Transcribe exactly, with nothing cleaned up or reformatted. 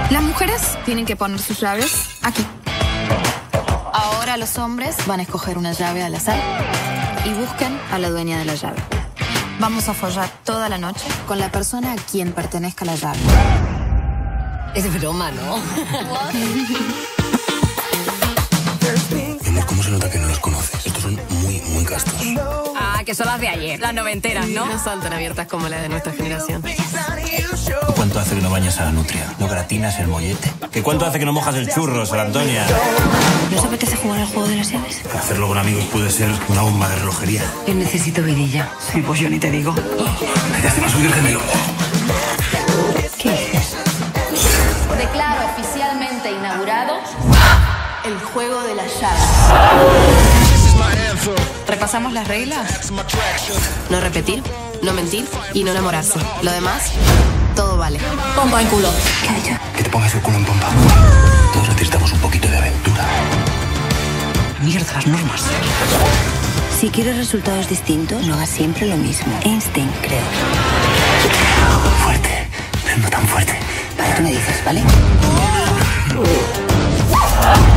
Las mujeres tienen que poner sus llaves aquí. Ahora los hombres van a escoger una llave al azar y busquen a la dueña de la llave. Vamos a follar toda la noche con la persona a quien pertenezca la llave. Es broma, ¿no? Mi amor, ¿cómo se nota que no los conoces? Estos son muy, muy gastos. Ah, que son las de ayer, las noventeras, ¿no? No son tan abiertas como las de nuestra generación. ¿Cuánto hace que no bañas a la nutria? ¿No gratinas el mollete? ¿Que cuánto hace que no mojas el churro, Sor Antonia? ¿No os apetece jugar al juego de las llaves? Hacerlo con amigos puede ser una bomba de relojería. Yo necesito vidilla. Sí, pues yo ni te digo. Ya se me ha subido el gemelo. ¿Qué dices? Declaro oficialmente inaugurado el juego de las llaves. ¿Repasamos las reglas? No repetir, no mentir y no enamorarse. Lo demás, todo vale. Pompa en culo. ¿Qué ha dicho? Que te pongas el culo en pompa. Todos necesitamos un poquito de aventura. Mierda, las normas. Si quieres resultados distintos, no hagas siempre lo mismo. Einstein, creo. Fuerte, pero no tan fuerte. Vale, tú me dices, ¿vale?